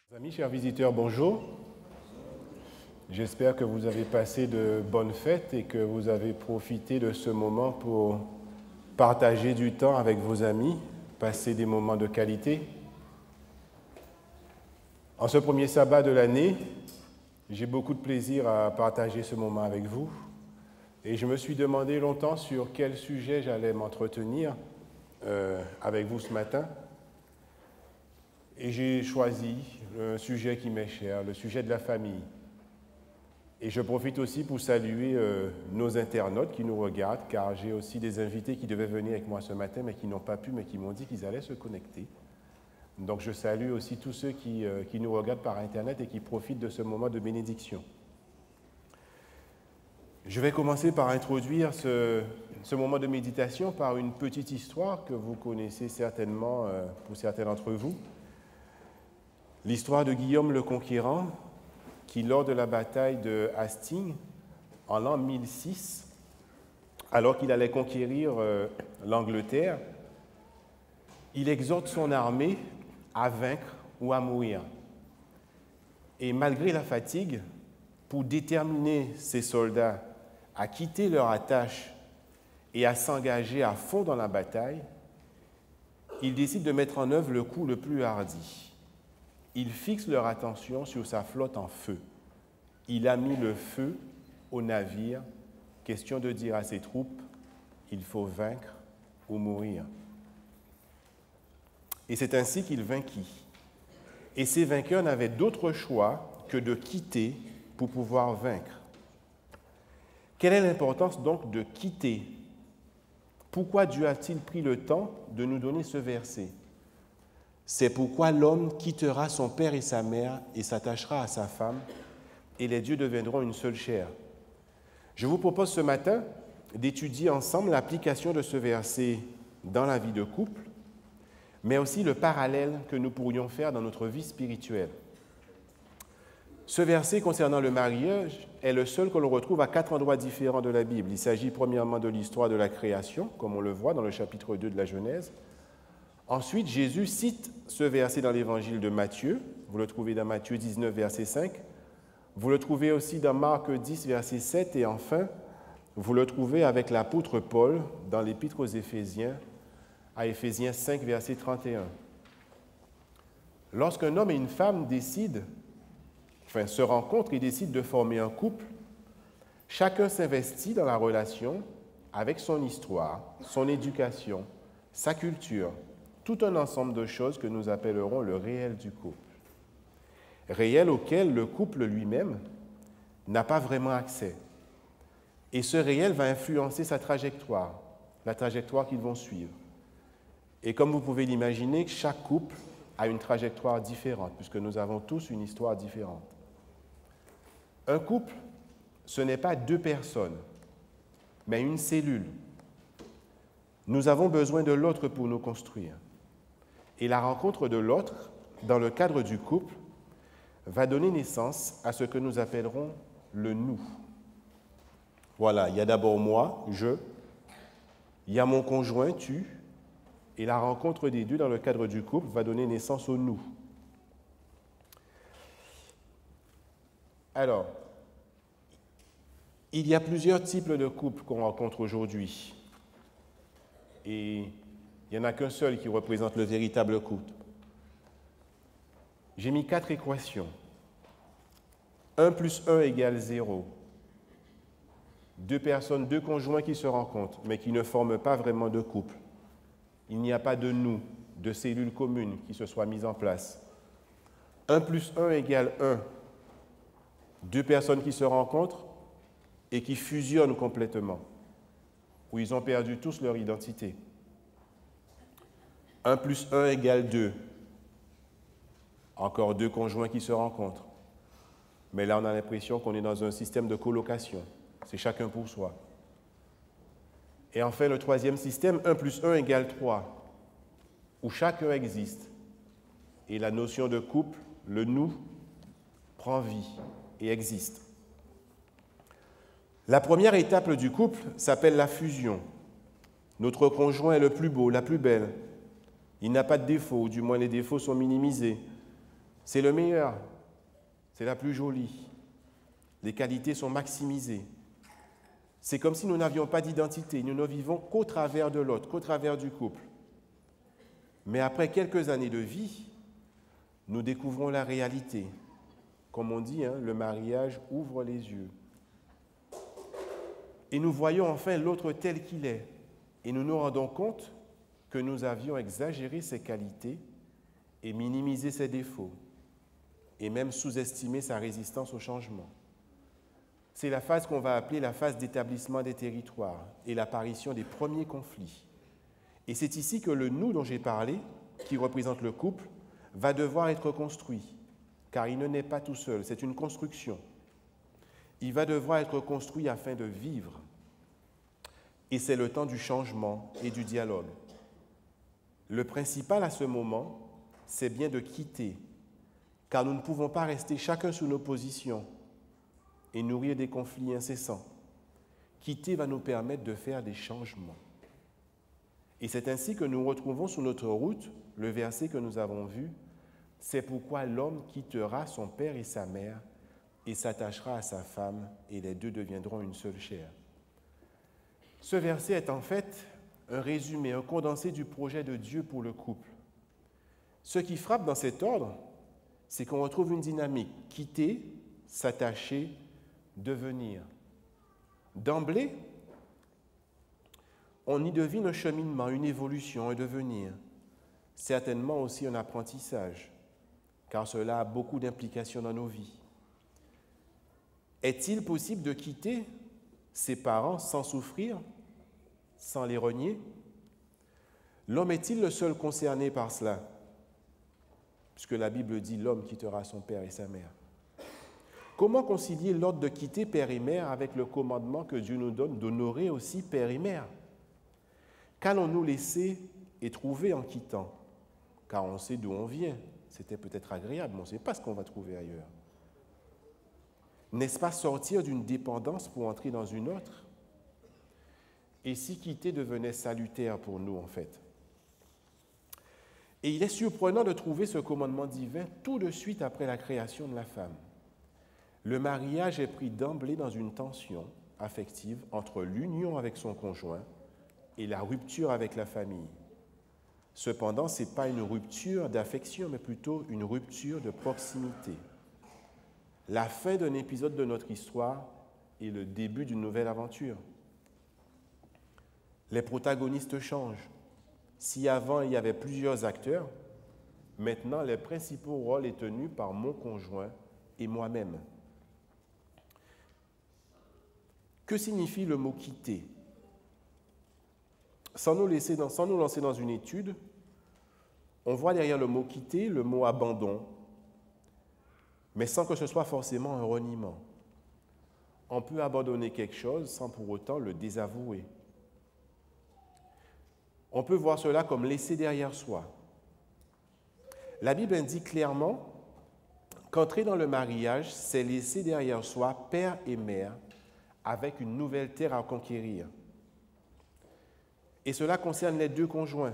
Amis, chers visiteurs, bonjour. J'espère que vous avez passé de bonnes fêtes et que vous avez profité de ce moment pour partager du temps avec vos amis, passer des moments de qualité. En ce premier sabbat de l'année, j'ai beaucoup de plaisir à partager ce moment avec vous et je me suis demandé longtemps sur quel sujet j'allais m'entretenir avec vous ce matin. Et j'ai choisi un sujet qui m'est cher, le sujet de la famille. Et je profite aussi pour saluer nos internautes qui nous regardent, car j'ai aussi des invités qui devaient venir avec moi ce matin, mais qui n'ont pas pu, mais qui m'ont dit qu'ils allaient se connecter. Donc je salue aussi tous ceux qui nous regardent par Internet et qui profitent de ce moment de bénédiction. Je vais commencer par introduire ce moment de méditation par une petite histoire que vous connaissez certainement pour certains d'entre vous. L'histoire de Guillaume le Conquérant, qui lors de la bataille de Hastings, en l'an 1006, alors qu'il allait conquérir l'Angleterre, il exhorte son armée à vaincre ou à mourir. Et malgré la fatigue, pour déterminer ses soldats à quitter leur attache et à s'engager à fond dans la bataille, il décide de mettre en œuvre le coup le plus hardi. Il fixe leur attention sur sa flotte en feu. Il a mis le feu au navire, question de dire à ses troupes, il faut vaincre ou mourir. Et c'est ainsi qu'il vainquit. Et ces vainqueurs n'avaient d'autre choix que de quitter pour pouvoir vaincre. Quelle est l'importance donc de quitter? Pourquoi Dieu a-t-il pris le temps de nous donner ce verset? C'est pourquoi l'homme quittera son père et sa mère et s'attachera à sa femme, et les dieux deviendront une seule chair. Je vous propose ce matin d'étudier ensemble l'application de ce verset dans la vie de couple, mais aussi le parallèle que nous pourrions faire dans notre vie spirituelle. Ce verset concernant le mariage est le seul que l'on retrouve à 4 endroits différents de la Bible. Il s'agit premièrement de l'histoire de la création, comme on le voit dans le chapitre 2 de la Genèse. Ensuite, Jésus cite ce verset dans l'évangile de Matthieu. Vous le trouvez dans Matthieu 19, verset 5. Vous le trouvez aussi dans Marc 10, verset 7. Et enfin, vous le trouvez avec l'apôtre Paul dans l'épître aux Éphésiens, à Éphésiens 5, verset 31. Lorsqu'un homme et une femme se rencontrent et décident de former un couple, chacun s'investit dans la relation avec son histoire, son éducation, sa culture, tout un ensemble de choses que nous appellerons le réel du couple. Réel auquel le couple lui-même n'a pas vraiment accès. Et ce réel va influencer sa trajectoire, la trajectoire qu'ils vont suivre. Et comme vous pouvez l'imaginer, chaque couple a une trajectoire différente, puisque nous avons tous une histoire différente. Un couple, ce n'est pas deux personnes, mais une cellule. Nous avons besoin de l'autre pour nous construire. Et la rencontre de l'autre, dans le cadre du couple, va donner naissance à ce que nous appellerons le « nous ». Voilà, il y a d'abord moi, je, il y a mon conjoint, tu, et la rencontre des deux dans le cadre du couple va donner naissance au « nous ». Alors, il y a plusieurs types de couples qu'on rencontre aujourd'hui. Et il n'y en a qu'un seul qui représente le véritable couple. J'ai mis 4 équations. 1 plus 1 égale 0. Deux personnes, deux conjoints qui se rencontrent, mais qui ne forment pas vraiment de couple. Il n'y a pas de nous, de cellules communes qui se soient mises en place. 1 plus 1 égale 1. Deux personnes qui se rencontrent et qui fusionnent complètement, où ils ont perdu tous leur identité. 1 plus 1 égale 2. Encore deux conjoints qui se rencontrent. Mais là, on a l'impression qu'on est dans un système de colocation. C'est chacun pour soi. Et enfin, le troisième système, 1 plus 1 égale 3, où chacun existe. Et la notion de couple, le « nous », prend vie et existe. La première étape du couple s'appelle la fusion. Notre conjoint est le plus beau, la plus belle. Il n'a pas de défauts, ou du moins les défauts sont minimisés. C'est le meilleur, c'est la plus jolie. Les qualités sont maximisées. C'est comme si nous n'avions pas d'identité, nous ne vivons qu'au travers de l'autre, qu'au travers du couple. Mais après quelques années de vie, nous découvrons la réalité. Comme on dit, le mariage ouvre les yeux. Et nous voyons enfin l'autre tel qu'il est. Et nous nous rendons compte que nous avions exagéré ses qualités et minimisé ses défauts, et même sous-estimé sa résistance au changement. C'est la phase qu'on va appeler la phase d'établissement des territoires et l'apparition des premiers conflits. Et c'est ici que le « nous » dont j'ai parlé, qui représente le couple, va devoir être construit, car il ne naît pas tout seul, c'est une construction. Il va devoir être construit afin de vivre. Et c'est le temps du changement et du dialogue. Le principal à ce moment, c'est bien de quitter, car nous ne pouvons pas rester chacun sous nos positions et nourrir des conflits incessants. Quitter va nous permettre de faire des changements. Et c'est ainsi que nous retrouvons sur notre route le verset que nous avons vu, « C'est pourquoi l'homme quittera son père et sa mère et s'attachera à sa femme, et les deux deviendront une seule chair. » Ce verset est en fait un résumé, un condensé du projet de Dieu pour le couple. Ce qui frappe dans cet ordre, c'est qu'on retrouve une dynamique, quitter, s'attacher, devenir. D'emblée, on y devine un cheminement, une évolution, un devenir, certainement aussi un apprentissage, car cela a beaucoup d'implications dans nos vies. Est-il possible de quitter ses parents sans souffrir, sans les renier? L'homme est-il le seul concerné par cela? Puisque la Bible dit « l'homme quittera son père et sa mère ». Comment concilier l'ordre de quitter père et mère avec le commandement que Dieu nous donne d'honorer aussi père et mère? Qu'allons-nous laisser et trouver en quittant? Car on sait d'où on vient. C'était peut-être agréable, mais on ne sait pas ce qu'on va trouver ailleurs. N'est-ce pas sortir d'une dépendance pour entrer dans une autre? Et si quitter devenait salutaire pour nous, en fait? Et il est surprenant de trouver ce commandement divin tout de suite après la création de la femme. Le mariage est pris d'emblée dans une tension affective entre l'union avec son conjoint et la rupture avec la famille. Cependant, ce n'est pas une rupture d'affection, mais plutôt une rupture de proximité. La fin d'un épisode de notre histoire est le début d'une nouvelle aventure. Les protagonistes changent. Si avant il y avait plusieurs acteurs, maintenant les principaux rôles sont tenus par mon conjoint et moi-même. Que signifie le mot « quitter » ? Sans nous lancer dans une étude, on voit derrière le mot « quitter » le mot « abandon », mais sans que ce soit forcément un reniement. On peut abandonner quelque chose sans pour autant le désavouer. On peut voir cela comme laisser derrière soi. La Bible indique clairement qu'entrer dans le mariage, c'est laisser derrière soi père et mère avec une nouvelle terre à conquérir. Et cela concerne les deux conjoints.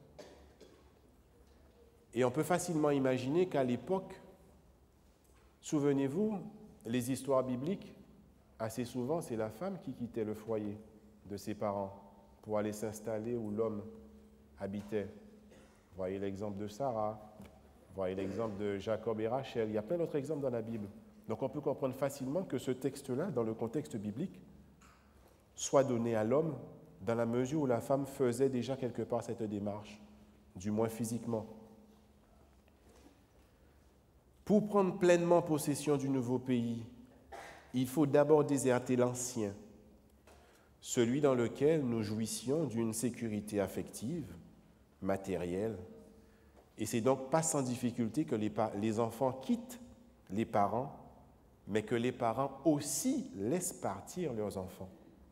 Et on peut facilement imaginer qu'à l'époque, souvenez-vous, les histoires bibliques, assez souvent, c'est la femme qui quittait le foyer de ses parents pour aller s'installer où l'homme habitait. Vous voyez l'exemple de Sarah, vous voyez l'exemple de Jacob et Rachel. Il y a plein d'autres exemples dans la Bible. Donc on peut comprendre facilement que ce texte-là, dans le contexte biblique, soit donné à l'homme dans la mesure où la femme faisait déjà quelque part cette démarche, du moins physiquement. Pour prendre pleinement possession du nouveau pays, il faut d'abord déserter l'ancien, celui dans lequel nous jouissions d'une sécurité affective, matérielle. Et c'est donc pas sans difficulté que les enfants quittent les parents, mais que les parents aussi laissent partir leurs enfants.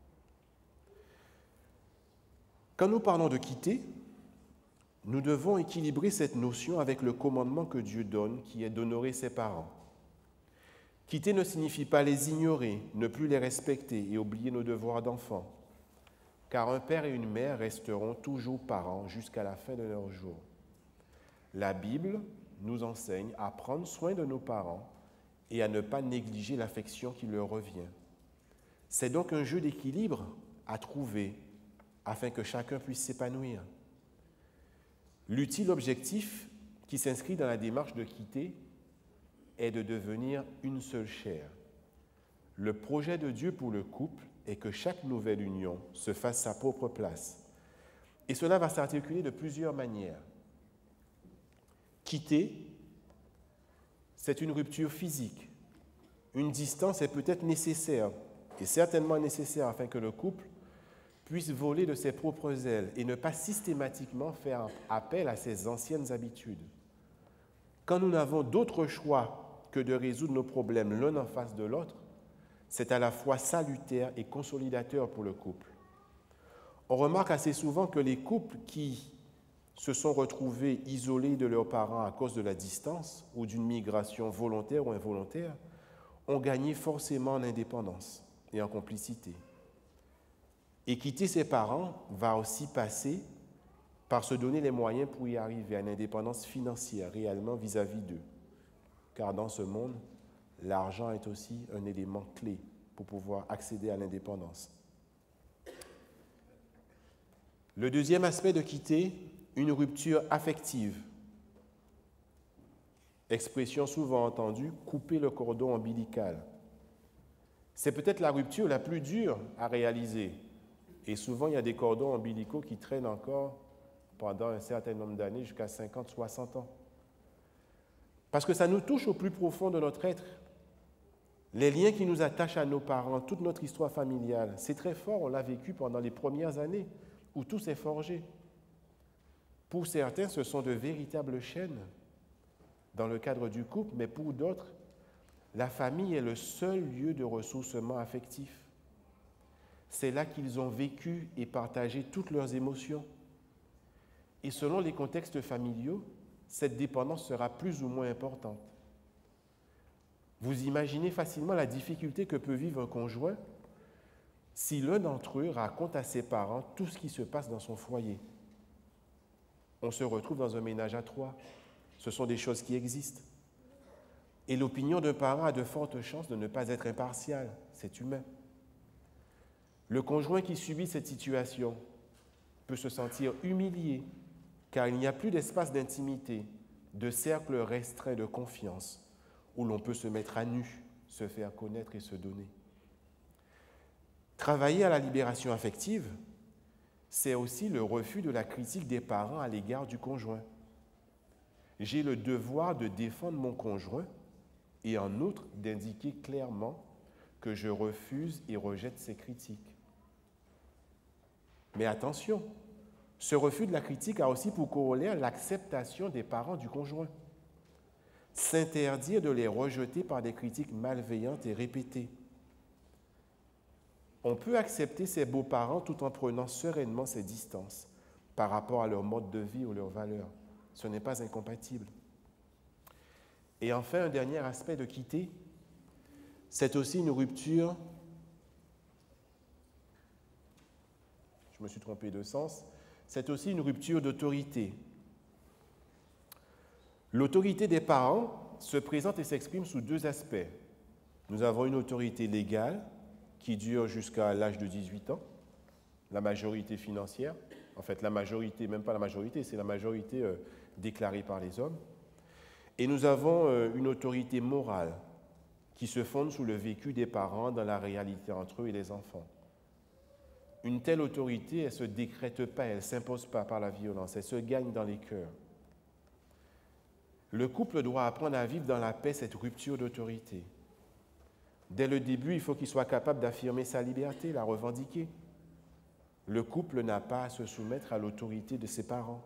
Quand nous parlons de quitter, nous devons équilibrer cette notion avec le commandement que Dieu donne, qui est d'honorer ses parents. Quitter ne signifie pas les ignorer, ne plus les respecter et oublier nos devoirs d'enfants, car un père et une mère resteront toujours parents jusqu'à la fin de leurs jours. La Bible nous enseigne à prendre soin de nos parents et à ne pas négliger l'affection qui leur revient. C'est donc un jeu d'équilibre à trouver afin que chacun puisse s'épanouir. L'utile objectif qui s'inscrit dans la démarche de quitter est de devenir une seule chair. Le projet de Dieu pour le couple est que chaque nouvelle union se fasse sa propre place. Et cela va s'articuler de plusieurs manières. Quitter, c'est une rupture physique. Une distance est peut-être nécessaire, et certainement nécessaire afin que le couple puisse voler de ses propres ailes et ne pas systématiquement faire appel à ses anciennes habitudes. Quand nous n'avons d'autre choix que de résoudre nos problèmes l'un en face de l'autre, c'est à la fois salutaire et consolidateur pour le couple. On remarque assez souvent que les couples qui se sont retrouvés isolés de leurs parents à cause de la distance ou d'une migration volontaire ou involontaire ont gagné forcément en indépendance et en complicité. Et quitter ses parents va aussi passer par se donner les moyens pour y arriver à une indépendance financière réellement vis-à-vis d'eux. Car dans ce monde, l'argent est aussi un élément clé pour pouvoir accéder à l'indépendance. Le deuxième aspect de quitter, une rupture affective. Expression souvent entendue, couper le cordon ombilical. C'est peut-être la rupture la plus dure à réaliser. Et souvent, il y a des cordons ombilicaux qui traînent encore pendant un certain nombre d'années, jusqu'à 50, 60 ans. Parce que ça nous touche au plus profond de notre être. Les liens qui nous attachent à nos parents, toute notre histoire familiale, c'est très fort, on l'a vécu pendant les premières années où tout s'est forgé. Pour certains, ce sont de véritables chaînes dans le cadre du couple, mais pour d'autres, la famille est le seul lieu de ressourcement affectif. C'est là qu'ils ont vécu et partagé toutes leurs émotions. Et selon les contextes familiaux, cette dépendance sera plus ou moins importante. Vous imaginez facilement la difficulté que peut vivre un conjoint si l'un d'entre eux raconte à ses parents tout ce qui se passe dans son foyer. On se retrouve dans un ménage à trois. Ce sont des choses qui existent. Et l'opinion d'un parent a de fortes chances de ne pas être impartiale. C'est humain. Le conjoint qui subit cette situation peut se sentir humilié car il n'y a plus d'espace d'intimité, de cercle restreint de confiance où l'on peut se mettre à nu, se faire connaître et se donner. Travailler à la libération affective, c'est aussi le refus de la critique des parents à l'égard du conjoint. J'ai le devoir de défendre mon conjoint et en outre d'indiquer clairement que je refuse et rejette ses critiques. Mais attention, ce refus de la critique a aussi pour corollaire l'acceptation des parents du conjoint. S'interdire de les rejeter par des critiques malveillantes et répétées. On peut accepter ses beaux-parents tout en prenant sereinement ses distances par rapport à leur mode de vie ou leurs valeurs. Ce n'est pas incompatible. Et enfin, un dernier aspect de quitter, c'est aussi une rupture. Je me suis trompé de sens. C'est aussi une rupture d'autorité. L'autorité des parents se présente et s'exprime sous deux aspects. Nous avons une autorité légale qui dure jusqu'à l'âge de 18 ans, la majorité financière, en fait la majorité, même pas la majorité, c'est la majorité déclarée par les hommes. Et nous avons une autorité morale qui se fonde sous le vécu des parents dans la réalité entre eux et les enfants. Une telle autorité, elle ne se décrète pas, elle ne s'impose pas par la violence, elle se gagne dans les cœurs. Le couple doit apprendre à vivre dans la paix cette rupture d'autorité. Dès le début, il faut qu'il soit capable d'affirmer sa liberté, la revendiquer. Le couple n'a pas à se soumettre à l'autorité de ses parents.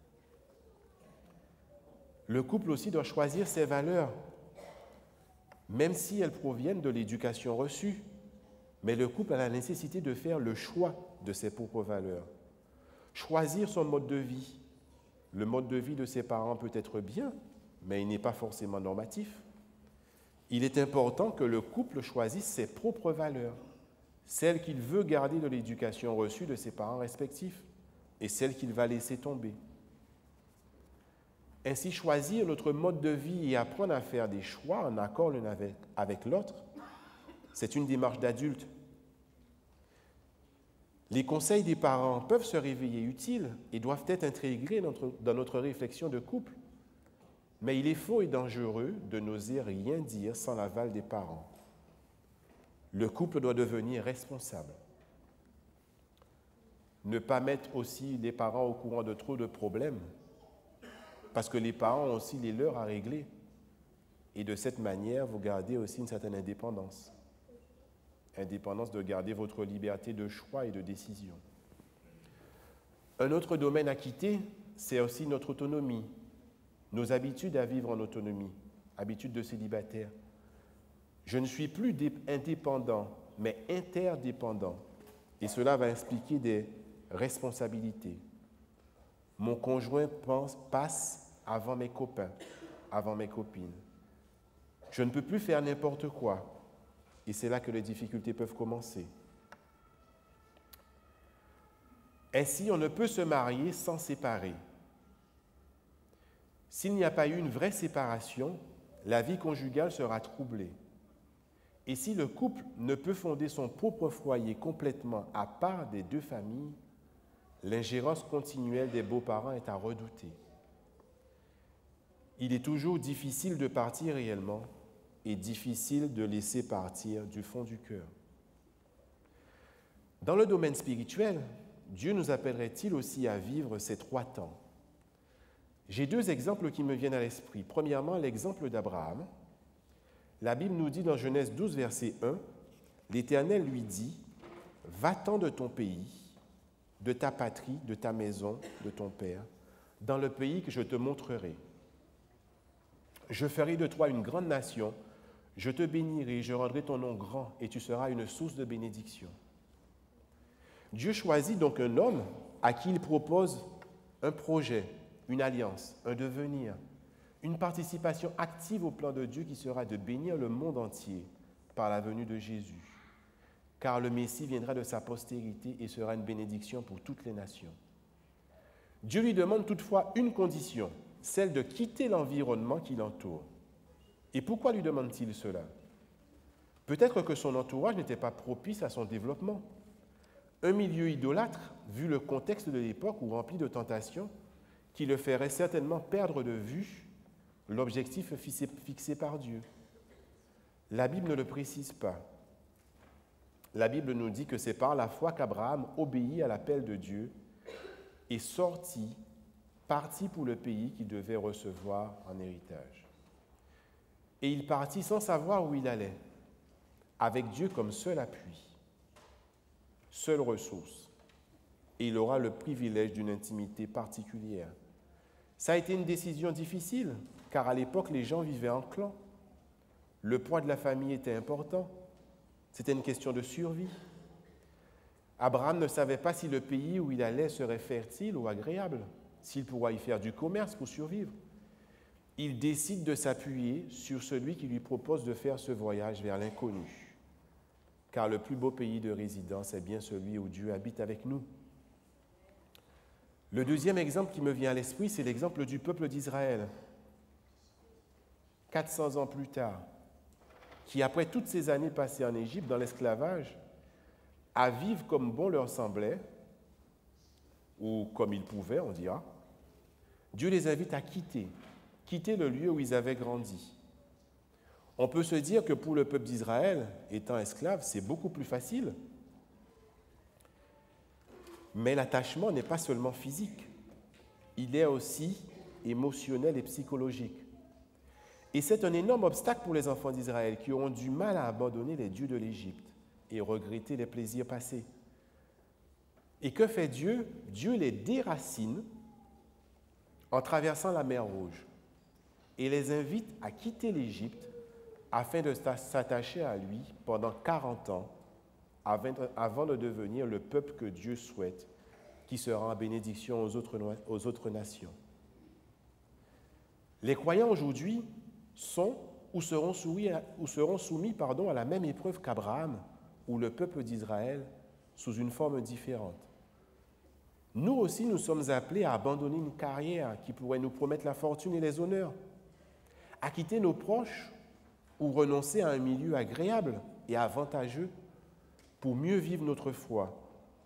Le couple aussi doit choisir ses valeurs, même si elles proviennent de l'éducation reçue. Mais le couple a la nécessité de faire le choix de ses propres valeurs. Choisir son mode de vie. Le mode de vie de ses parents peut être bien, mais il n'est pas forcément normatif. Il est important que le couple choisisse ses propres valeurs, celles qu'il veut garder de l'éducation reçue de ses parents respectifs et celles qu'il va laisser tomber. Ainsi, choisir notre mode de vie et apprendre à faire des choix en accord l'un avec l'autre, c'est une démarche d'adulte. Les conseils des parents peuvent se révéler utiles et doivent être intégrés dans notre réflexion de couple. Mais il est faux et dangereux de n'oser rien dire sans l'aval des parents. Le couple doit devenir responsable. Ne pas mettre aussi les parents au courant de trop de problèmes, parce que les parents ont aussi les leurs à régler. Et de cette manière, vous gardez aussi une certaine indépendance. Indépendance de garder votre liberté de choix et de décision. Un autre domaine à quitter, c'est aussi notre autonomie, nos habitudes à vivre en autonomie, habitudes de célibataire. Je ne suis plus indépendant, mais interdépendant. Et cela va expliquer des responsabilités. Mon conjoint passe avant mes copains, avant mes copines. Je ne peux plus faire n'importe quoi. Et c'est là que les difficultés peuvent commencer. Ainsi, on ne peut se marier sans séparer. S'il n'y a pas eu une vraie séparation, la vie conjugale sera troublée. Et si le couple ne peut fonder son propre foyer complètement à part des deux familles, l'ingérence continuelle des beaux-parents est à redouter. Il est toujours difficile de partir réellement et difficile de laisser partir du fond du cœur. Dans le domaine spirituel, Dieu nous appellerait-il aussi à vivre ces 3 temps? J'ai 2 exemples qui me viennent à l'esprit. Premièrement, l'exemple d'Abraham. La Bible nous dit dans Genèse 12, verset 1, « L'Éternel lui dit, « Va-t'en de ton pays, de ta patrie, de ta maison, de ton père, dans le pays que je te montrerai. Je ferai de toi une grande nation, je te bénirai, je rendrai ton nom grand, et tu seras une source de bénédiction. » Dieu choisit donc un homme à qui il propose un projet, une alliance, un devenir, une participation active au plan de Dieu qui sera de bénir le monde entier par la venue de Jésus. Car le Messie viendra de sa postérité et sera une bénédiction pour toutes les nations. Dieu lui demande toutefois une condition, celle de quitter l'environnement qui l'entoure. Et pourquoi lui demande-t-il cela? Peut-être que son entourage n'était pas propice à son développement. Un milieu idolâtre, vu le contexte de l'époque ou rempli de tentations, qui le ferait certainement perdre de vue l'objectif fixé par Dieu. La Bible ne le précise pas. La Bible nous dit que c'est par la foi qu'Abraham obéit à l'appel de Dieu et partit pour le pays qu'il devait recevoir en héritage. Et il partit sans savoir où il allait, avec Dieu comme seul appui, seule ressource. Et il aura le privilège d'une intimité particulière. Ça a été une décision difficile, car à l'époque, les gens vivaient en clan. Le poids de la famille était important. C'était une question de survie. Abraham ne savait pas si le pays où il allait serait fertile ou agréable, s'il pourra y faire du commerce pour survivre. Il décide de s'appuyer sur celui qui lui propose de faire ce voyage vers l'inconnu, car le plus beau pays de résidence est bien celui où Dieu habite avec nous. Le deuxième exemple qui me vient à l'esprit, c'est l'exemple du peuple d'Israël. 400 ans plus tard, qui, après toutes ces années passées en Égypte dans l'esclavage, à vivre comme bon leur semblait, ou comme ils pouvaient, on dira, Dieu les invite à quitter le lieu où ils avaient grandi. On peut se dire que pour le peuple d'Israël, étant esclave, c'est beaucoup plus facile. Mais l'attachement n'est pas seulement physique, il est aussi émotionnel et psychologique. Et c'est un énorme obstacle pour les enfants d'Israël qui auront du mal à abandonner les dieux de l'Égypte et regretter les plaisirs passés. Et que fait Dieu? Dieu les déracine en traversant la mer Rouge et les invite à quitter l'Égypte afin de s'attacher à lui pendant 40 ans avant de devenir le peuple que Dieu souhaite, qui sera en bénédiction aux autres nations. Les croyants aujourd'hui sont ou seront soumis à la même épreuve qu'Abraham ou le peuple d'Israël sous une forme différente. Nous aussi, nous sommes appelés à abandonner une carrière qui pourrait nous promettre la fortune et les honneurs, à quitter nos proches ou renoncer à un milieu agréable et avantageux pour mieux vivre notre foi.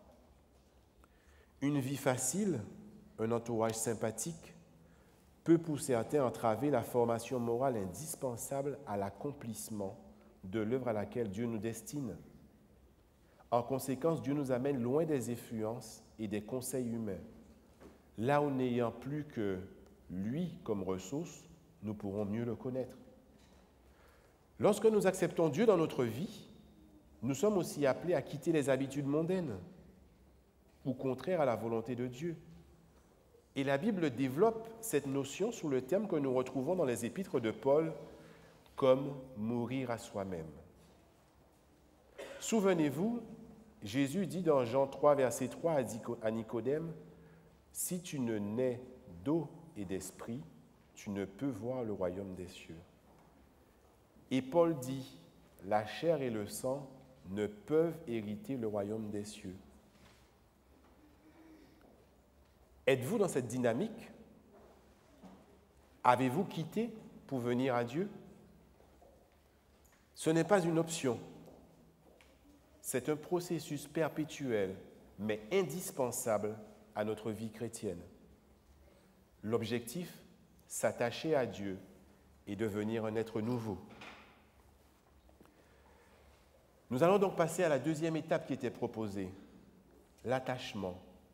Une vie facile, un entourage sympathique, peut pour certains entraver la formation morale indispensable à l'accomplissement de l'œuvre à laquelle Dieu nous destine. En conséquence, Dieu nous amène loin des influences et des conseils humains. Là où n'ayant plus que lui comme ressource, nous pourrons mieux le connaître. Lorsque nous acceptons Dieu dans notre vie, nous sommes aussi appelés à quitter les habitudes mondaines ou contraires à la volonté de Dieu. Et la Bible développe cette notion sous le terme que nous retrouvons dans les épîtres de Paul comme mourir à soi-même. Souvenez-vous, Jésus dit dans Jean 3, verset 3 à Nicodème, « Si tu ne nais d'eau et d'esprit, tu ne peux voir le royaume des cieux. » Et Paul dit, « La chair et le sang ne peuvent hériter le royaume des cieux. » Êtes-vous dans cette dynamique? Avez-vous quitté pour venir à Dieu? Ce n'est pas une option. C'est un processus perpétuel, mais indispensable à notre vie chrétienne. L'objectif, s'attacher à Dieu et devenir un être nouveau. Nous allons donc passer à la deuxième étape qui était proposée, l'attachement.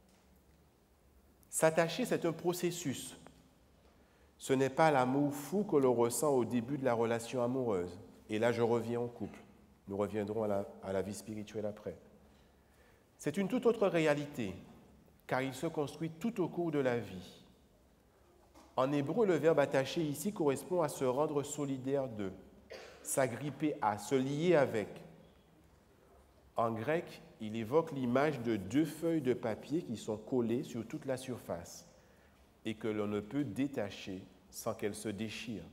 S'attacher, c'est un processus. Ce n'est pas l'amour fou que l'on ressent au début de la relation amoureuse. Et là, je reviens au couple. Nous reviendrons à la vie spirituelle après. C'est une toute autre réalité, car il se construit tout au cours de la vie. En hébreu, le verbe attacher ici correspond à se rendre solidaire de, s'agripper à, se lier avec. En grec, il évoque l'image de deux feuilles de papier qui sont collées sur toute la surface et que l'on ne peut détacher sans qu'elles se déchirent.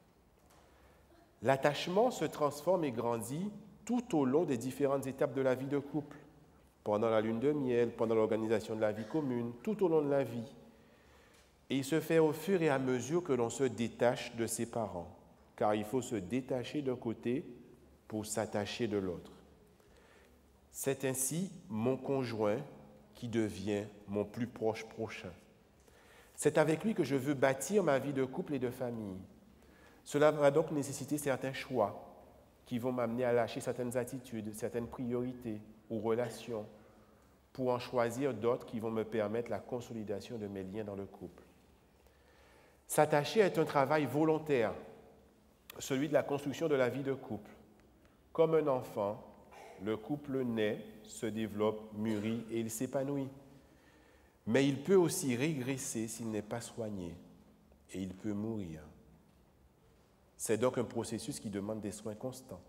L'attachement se transforme et grandit tout au long des différentes étapes de la vie de couple, pendant la lune de miel, pendant l'organisation de la vie commune, tout au long de la vie. Et il se fait au fur et à mesure que l'on se détache de ses parents, car il faut se détacher d'un côté pour s'attacher de l'autre. C'est ainsi mon conjoint qui devient mon plus proche prochain. C'est avec lui que je veux bâtir ma vie de couple et de famille. Cela va donc nécessiter certains choix qui vont m'amener à lâcher certaines attitudes, certaines priorités ou relations pour en choisir d'autres qui vont me permettre la consolidation de mes liens dans le couple. S'attacher est un travail volontaire, celui de la construction de la vie de couple. Comme un enfant, le couple naît, se développe, mûrit et il s'épanouit. Mais il peut aussi régresser s'il n'est pas soigné et il peut mourir. C'est donc un processus qui demande des soins constants.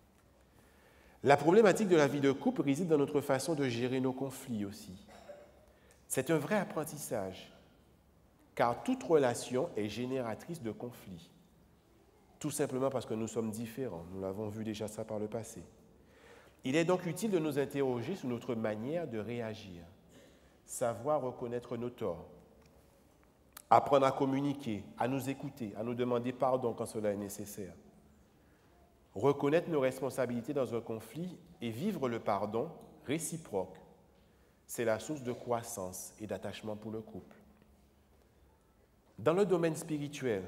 La problématique de la vie de couple réside dans notre façon de gérer nos conflits aussi. C'est un vrai apprentissage, car toute relation est génératrice de conflits, tout simplement parce que nous sommes différents. Nous l'avons vu déjà ça par le passé. Il est donc utile de nous interroger sur notre manière de réagir, savoir reconnaître nos torts, apprendre à communiquer, à nous écouter, à nous demander pardon quand cela est nécessaire. Reconnaître nos responsabilités dans un conflit et vivre le pardon réciproque, c'est la source de croissance et d'attachement pour le couple. Dans le domaine spirituel,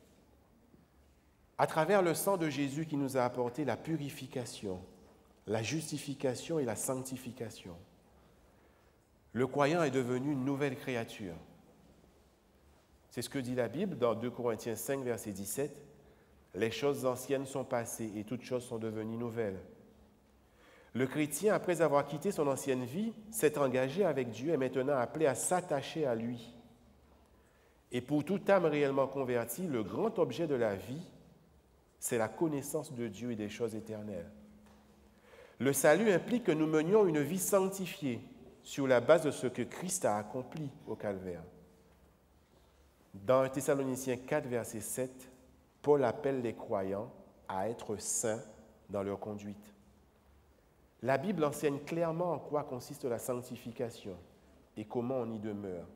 à travers le sang de Jésus qui nous a apporté la purification, la justification et la sanctification, le croyant est devenu une nouvelle créature. C'est ce que dit la Bible dans 2 Corinthiens 5, verset 17. « Les choses anciennes sont passées et toutes choses sont devenues nouvelles. » Le chrétien, après avoir quitté son ancienne vie, s'est engagé avec Dieu et est maintenant appelé à s'attacher à lui. Et pour toute âme réellement convertie, le grand objet de la vie, c'est la connaissance de Dieu et des choses éternelles. Le salut implique que nous menions une vie sanctifiée sur la base de ce que Christ a accompli au Calvaire. Dans 1 Thessaloniciens 4, verset 7, Paul appelle les croyants à être saints dans leur conduite. La Bible enseigne clairement en quoi consiste la sanctification. et comment on y demeure.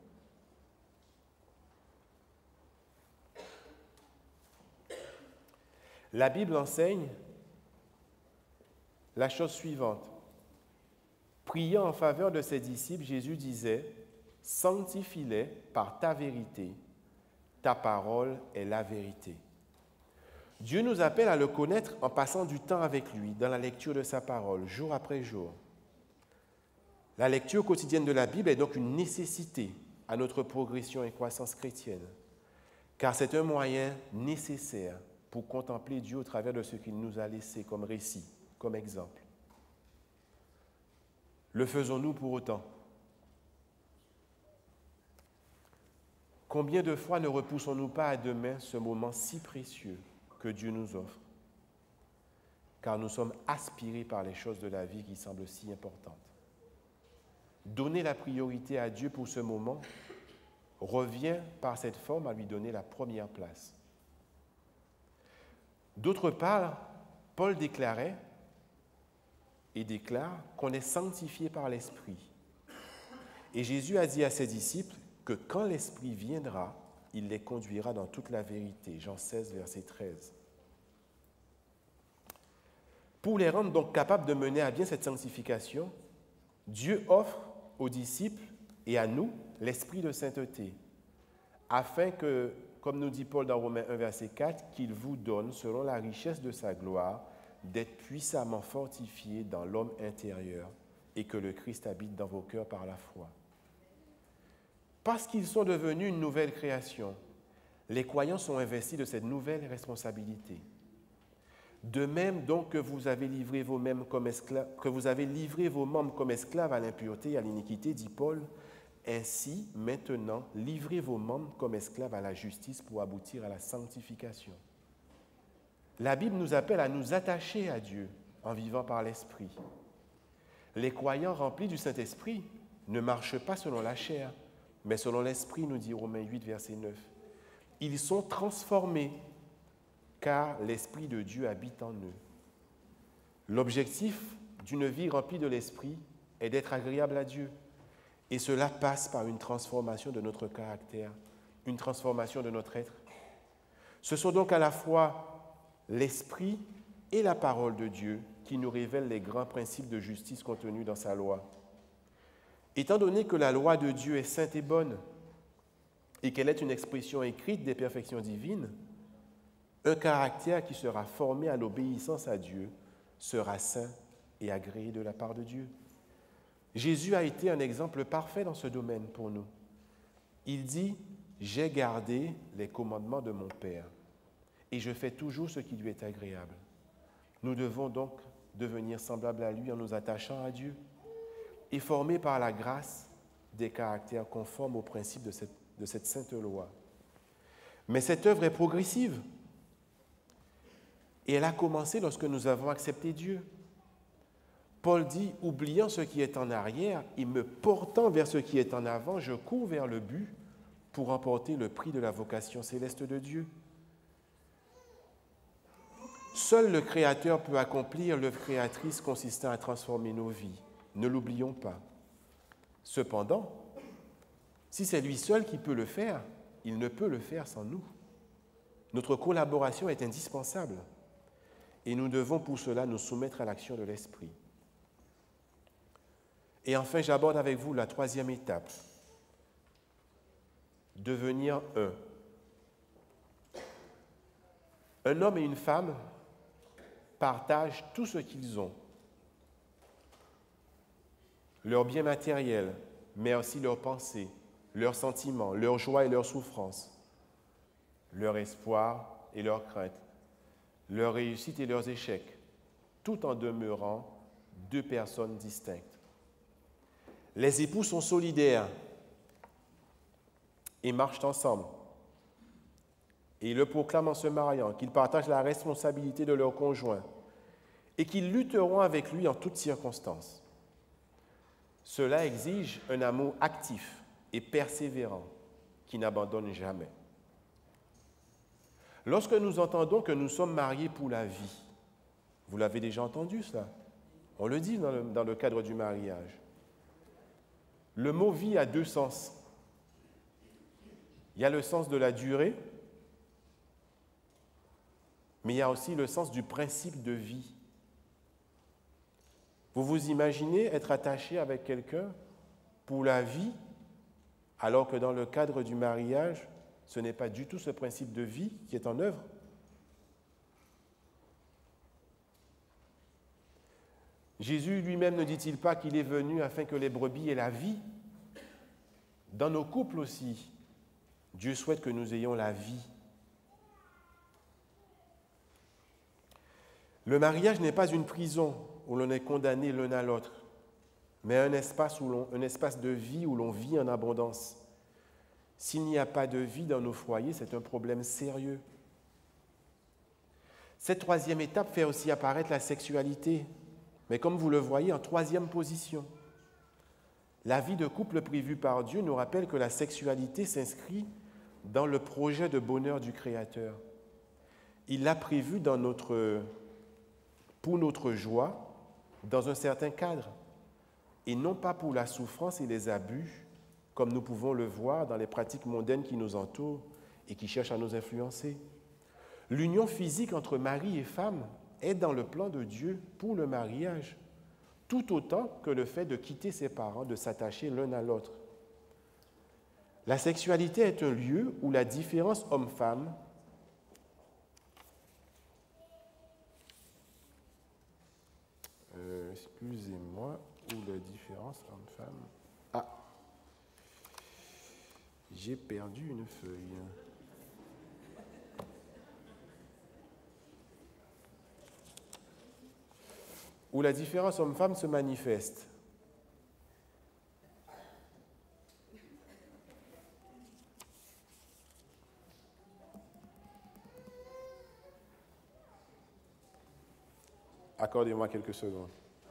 La Bible enseigne la chose suivante. Priant en faveur de ses disciples, Jésus disait « Sanctifie-les par ta vérité, ta parole est la vérité. » Dieu nous appelle à le connaître en passant du temps avec lui dans la lecture de sa parole, jour après jour. La lecture quotidienne de la Bible est donc une nécessité à notre progression et croissance chrétienne, car c'est un moyen nécessaire pour contempler Dieu au travers de ce qu'il nous a laissé comme récit, comme exemple. Le faisons-nous pour autant? Combien de fois ne repoussons-nous pas à demain ce moment si précieux que Dieu nous offre? Car nous sommes aspirés par les choses de la vie qui semblent si importantes. Donner la priorité à Dieu pour ce moment revient par cette forme à lui donner la première place. D'autre part, Paul déclarait et déclare qu'on est sanctifié par l'Esprit. Et Jésus a dit à ses disciples que quand l'Esprit viendra, il les conduira dans toute la vérité. Jean 16, verset 13. Pour les rendre donc capables de mener à bien cette sanctification, Dieu offre aux disciples et à nous l'Esprit de sainteté, afin que, comme nous dit Paul dans Romains 1, verset 4, qu'il vous donne, selon la richesse de sa gloire, d'être puissamment fortifiés dans l'homme intérieur et que le Christ habite dans vos cœurs par la foi. Parce qu'ils sont devenus une nouvelle création, les croyants sont investis de cette nouvelle responsabilité. De même donc que vous avez livré vos membres comme esclaves à l'impureté et à l'iniquité, dit Paul, ainsi maintenant livrez vos membres comme esclaves à la justice pour aboutir à la sanctification. La Bible nous appelle à nous attacher à Dieu en vivant par l'Esprit. Les croyants remplis du Saint-Esprit ne marchent pas selon la chair, mais selon l'Esprit, nous dit Romains 8, verset 9. Ils sont transformés, car l'Esprit de Dieu habite en eux. L'objectif d'une vie remplie de l'Esprit est d'être agréable à Dieu, et cela passe par une transformation de notre caractère, une transformation de notre être. Ce sont donc à la fois l'Esprit et la parole de Dieu qui nous révèlent les grands principes de justice contenus dans sa loi. Étant donné que la loi de Dieu est sainte et bonne et qu'elle est une expression écrite des perfections divines, un caractère qui sera formé à l'obéissance à Dieu sera saint et agréé de la part de Dieu. Jésus a été un exemple parfait dans ce domaine pour nous. Il dit « J'ai gardé les commandements de mon Père et je fais toujours ce qui lui est agréable. » Nous devons donc devenir semblables à lui en nous attachant à Dieu et former par la grâce des caractères conformes aux principes de cette sainte loi. Mais cette œuvre est progressive et elle a commencé lorsque nous avons accepté Dieu. Paul dit « Oubliant ce qui est en arrière et me portant vers ce qui est en avant, je cours vers le but pour remporter le prix de la vocation céleste de Dieu. » Seul le Créateur peut accomplir l'œuvre créatrice consistant à transformer nos vies. Ne l'oublions pas. Cependant, si c'est lui seul qui peut le faire, il ne peut le faire sans nous. Notre collaboration est indispensable et nous devons pour cela nous soumettre à l'action de l'Esprit. Et enfin, j'aborde avec vous la troisième étape. Devenir un. Un homme et une femme partagent tout ce qu'ils ont. Leurs biens matériels, mais aussi leurs pensées, leurs sentiments, leurs joies et leurs souffrances, leur espoir et leurs craintes, leurs réussites et leurs échecs, tout en demeurant deux personnes distinctes. Les époux sont solidaires et marchent ensemble. Et ils le proclament en se mariant, qu'ils partagent la responsabilité de leur conjoint et qu'ils lutteront avec lui en toutes circonstances. Cela exige un amour actif et persévérant qui n'abandonne jamais. Lorsque nous entendons que nous sommes mariés pour la vie, vous l'avez déjà entendu cela, on le dit dans le cadre du mariage. Le mot vie a deux sens. Il y a le sens de la durée, mais il y a aussi le sens du principe de vie. Vous vous imaginez être attaché avec quelqu'un pour la vie, alors que dans le cadre du mariage, ce n'est pas du tout ce principe de vie qui est en œuvre? Jésus lui-même ne dit-il pas qu'il est venu afin que les brebis aient la vie? Dans nos couples aussi, Dieu souhaite que nous ayons la vie. Le mariage n'est pas une prison où l'on est condamné l'un à l'autre, mais un espace de vie où l'on vit en abondance. S'il n'y a pas de vie dans nos foyers, c'est un problème sérieux. Cette troisième étape fait aussi apparaître la sexualité, mais comme vous le voyez, en troisième position. La vie de couple prévue par Dieu nous rappelle que la sexualité s'inscrit dans le projet de bonheur du Créateur. Il l'a prévu pour notre joie, dans un certain cadre, et non pas pour la souffrance et les abus, comme nous pouvons le voir dans les pratiques mondaines qui nous entourent et qui cherchent à nous influencer. L'union physique entre mari et femme est dans le plan de Dieu pour le mariage, tout autant que le fait de quitter ses parents, de s'attacher l'un à l'autre. La sexualité est un lieu où la différence homme-femme excusez-moi, où la différence homme-femme... Ah, j'ai perdu une feuille. Où la différence homme-femme se manifeste. Accordez-moi quelques secondes.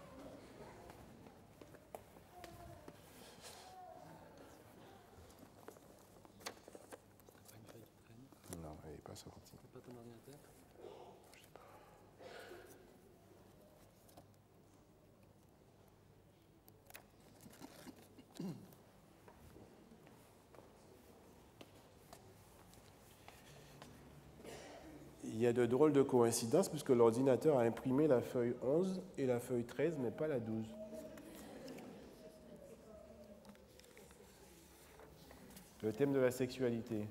Non, elle n'est pas sortie. C'est pas ton ordinateur ? Je sais pas. Il y a de drôles de coïncidences puisque l'ordinateur a imprimé la feuille 11 et la feuille 13, mais pas la 12. Le thème de la sexualité.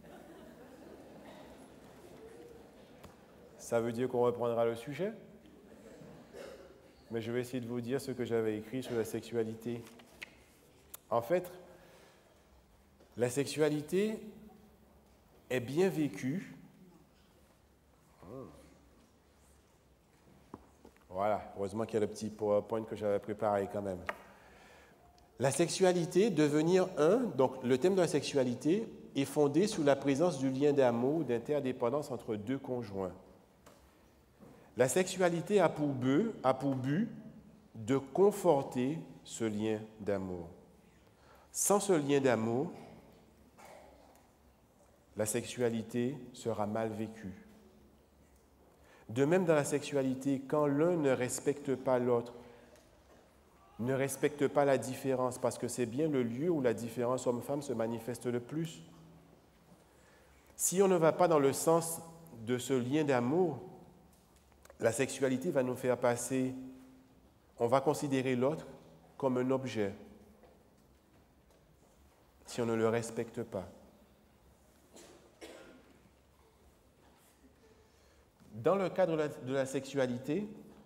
Ça veut dire qu'on reprendra le sujet, mais je vais essayer de vous dire ce que j'avais écrit sur la sexualité. En fait, la sexualité est bien vécue. Voilà, heureusement qu'il y a le petit PowerPoint que j'avais préparé quand même. La sexualité, devenir un, donc le thème de la sexualité est fondé sur la présence du lien d'amour, d'interdépendance entre deux conjoints. La sexualité a pour but de conforter ce lien d'amour. Sans ce lien d'amour, la sexualité sera mal vécue. De même dans la sexualité, quand l'un ne respecte pas l'autre, ne respecte pas la différence, parce que c'est bien le lieu où la différence homme-femme se manifeste le plus. Si on ne va pas dans le sens de ce lien d'amour, la sexualité va nous faire passer, on va considérer l'autre comme un objet, si on ne le respecte pas. Dans le cadre de la sexualité,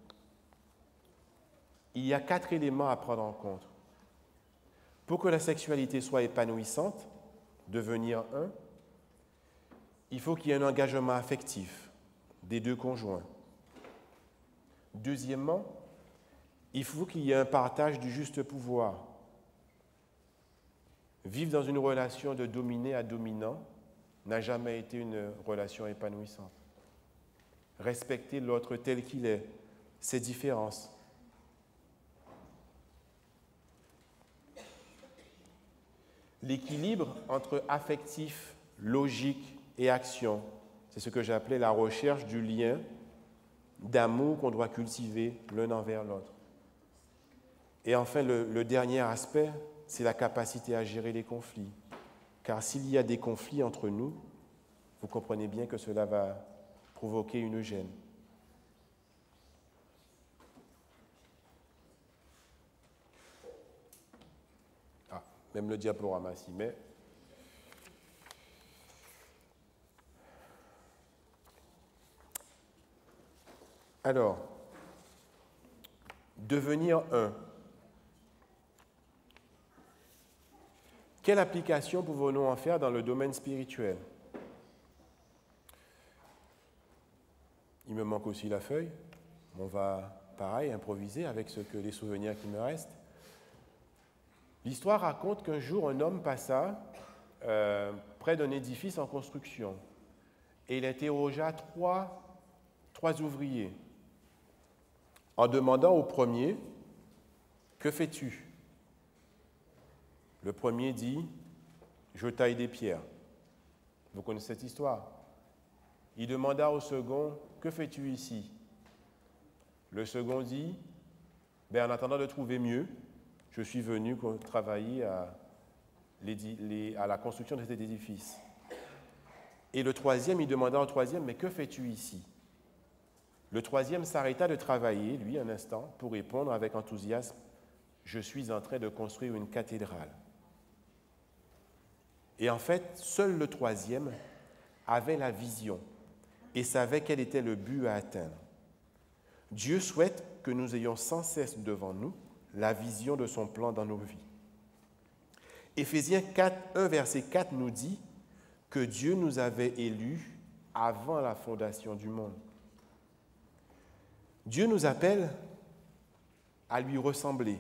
il y a 4 éléments à prendre en compte. Pour que la sexualité soit épanouissante, devenir un, il faut qu'il y ait un engagement affectif des deux conjoints. Deuxièmement, il faut qu'il y ait un partage du juste pouvoir. Vivre dans une relation de dominé à dominant n'a jamais été une relation épanouissante. Respecter l'autre tel qu'il est, ses différences. L'équilibre entre affectif, logique et action, c'est ce que j'appelais la recherche du lien d'amour qu'on doit cultiver l'un envers l'autre. Et enfin, le dernier aspect, c'est la capacité à gérer les conflits. Car s'il y a des conflits entre nous, vous comprenez bien que cela va provoquer une gêne. Ah, même le diaporama s'y met. Alors, devenir un. Quelle application pouvons-nous en faire dans le domaine spirituel? Il me manque aussi la feuille. On va, pareil, improviser avec les souvenirs qui me restent. L'histoire raconte qu'un jour, un homme passa près d'un édifice en construction et il interrogea trois ouvriers en demandant au premier « Que fais-tu » Le premier dit « Je taille des pierres ». Vous connaissez cette histoire. Il demanda au second « Que fais-tu ici » Le second dit « En attendant de trouver mieux, je suis venu travailler à la construction de cet édifice. » Et le troisième, il demanda au troisième « Mais que fais-tu ici » Le troisième s'arrêta de travailler, lui, un instant, pour répondre avec enthousiasme « Je suis en train de construire une cathédrale ». Et en fait, seul le troisième avait la vision et savait quel était le but à atteindre. Dieu souhaite que nous ayons sans cesse devant nous la vision de son plan dans nos vies. Éphésiens 1, verset 4 nous dit que Dieu nous avait élus avant la fondation du monde. Dieu nous appelle à lui ressembler.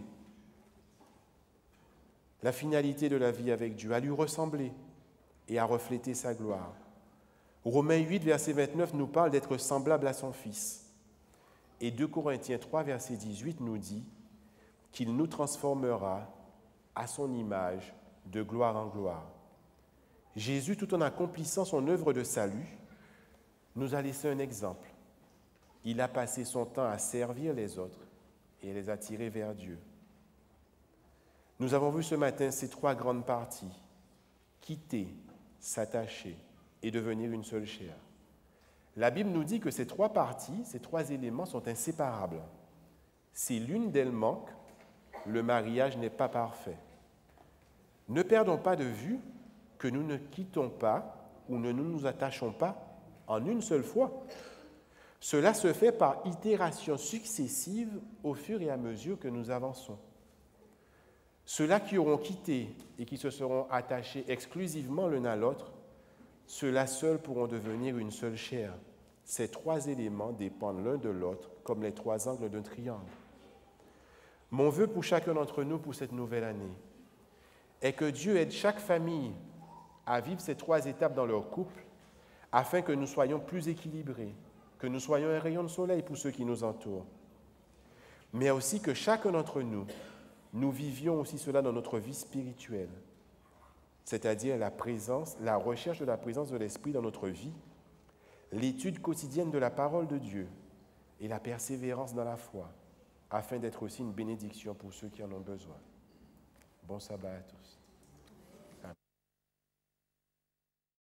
La finalité de la vie avec Dieu, à lui ressembler et à refléter sa gloire. Romains 8, verset 29 nous parle d'être semblable à son Fils. Et 2 Corinthiens 3, verset 18 nous dit qu'il nous transformera à son image de gloire en gloire. Jésus, tout en accomplissant son œuvre de salut, nous a laissé un exemple. Il a passé son temps à servir les autres et à les attirer vers Dieu. Nous avons vu ce matin ces trois grandes parties, quitter, s'attacher et devenir une seule chair. La Bible nous dit que ces trois parties, ces trois éléments sont inséparables. Si l'une d'elles manque, le mariage n'est pas parfait. Ne perdons pas de vue que nous ne quittons pas ou ne nous attachons pas en une seule fois. Cela se fait par itérations successives au fur et à mesure que nous avançons. Ceux-là qui auront quitté et qui se seront attachés exclusivement l'un à l'autre, ceux-là seuls pourront devenir une seule chair. Ces trois éléments dépendent l'un de l'autre comme les trois angles d'un triangle. Mon vœu pour chacun d'entre nous pour cette nouvelle année est que Dieu aide chaque famille à vivre ces trois étapes dans leur couple afin que nous soyons plus équilibrés, que nous soyons un rayon de soleil pour ceux qui nous entourent, mais aussi que chacun d'entre nous vivions aussi cela dans notre vie spirituelle, c'est-à-dire la recherche de la présence de l'Esprit dans notre vie, l'étude quotidienne de la parole de Dieu et la persévérance dans la foi, afin d'être aussi une bénédiction pour ceux qui en ont besoin. Bon sabbat à tous.